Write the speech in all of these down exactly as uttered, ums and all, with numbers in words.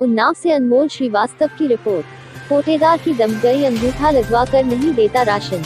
उन्नाव से अनमोल श्रीवास्तव की रिपोर्ट। कोटेदार की दबंगई, अंगूठा लगवा कर नहीं देता राशन।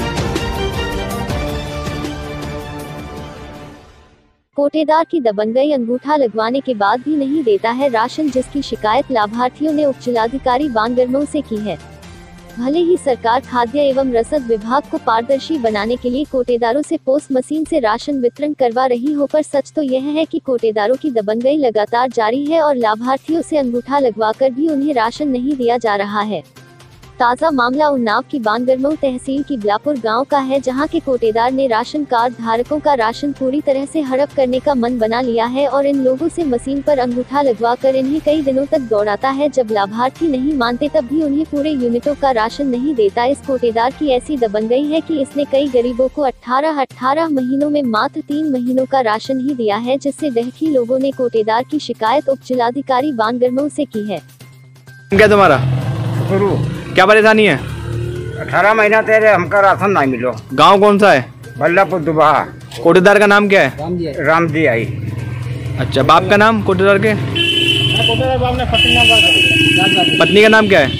कोटेदार की दबंगई, अंगूठा लगवाने के बाद भी नहीं देता है राशन, जिसकी शिकायत लाभार्थियों ने उपजिलाधिकारी बांगरमऊ से की है। भले ही सरकार खाद्य एवं रसद विभाग को पारदर्शी बनाने के लिए कोटेदारों से पोस्ट मशीन से राशन वितरण करवा रही हो, पर सच तो यह है कि कोटेदारों की दबंगई लगातार जारी है और लाभार्थियों से अंगूठा लगवाकर भी उन्हें राशन नहीं दिया जा रहा है। ताज़ा मामला उन्नाव की बांगरमऊ तहसील की बिलापुर गांव का है, जहां के कोटेदार ने राशन कार्ड धारकों का राशन पूरी तरह से हड़प करने का मन बना लिया है और इन लोगों से मशीन पर अंगूठा लगवाकर इन्हें कई दिनों तक दौड़ाता है। जब लाभार्थी नहीं मानते तब भी उन्हें पूरे यूनिटों का राशन नहीं देता। इस कोटेदार की ऐसी दबंगई है कि इसने कई गरीबों को अठारह अठारह महीनों में मात्र तीन महीनों का राशन ही दिया है, जिससे दहकी लोगों ने कोटेदार की शिकायत उपजिलाधिकारी बांगरमऊ से की है। क्या तुम्हारा क्या परेशानी है? अठारह महीना तेरे हमका राशन नहीं मिलो। गांव कौन सा है? बल्लापुर दुबहा। कोटेदार का नाम क्या है? राम जी आई। अच्छा, बाप का नाम कोटेदार के? कोटेदार बाप ने पत्नी का नाम क्या है?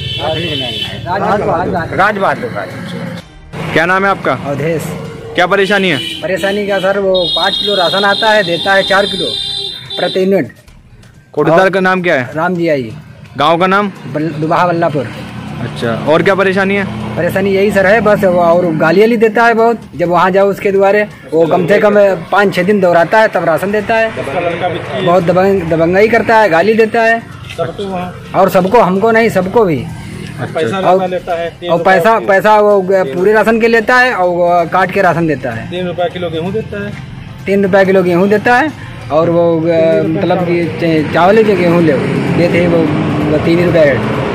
राज बहादुर। क्या नाम है आपका? अवधेश। क्या परेशानी है? परेशानी का सर, वो पाँच किलो राशन आता है, देता है चार किलो प्रति यूनिट। कोटेदार का नाम क्या है? राम जी आई। गांव का नाम? दुबहा बल्लापुर। अच्छा, और क्या परेशानी है? परेशानी यही सर है बस, और गाली वाली देता है बहुत। जब वहाँ जाओ उसके द्वारे वो कम से कम पाँच छः दिन दोहराता है तब राशन देता है। बहुत दबंग दबंगई करता है, गाली देता है और सबको, हमको नहीं सबको भी। पैसा और, लेता है और पैसा पैसा वो पूरे राशन के लेता है और काट के राशन देता है। तीन रुपए किलो गेहूँ देता है। तीन रुपए किलो गेहूँ देता है और वो मतलब कि चावल के गेहूँ ले देते हैं वो तीन रुपये।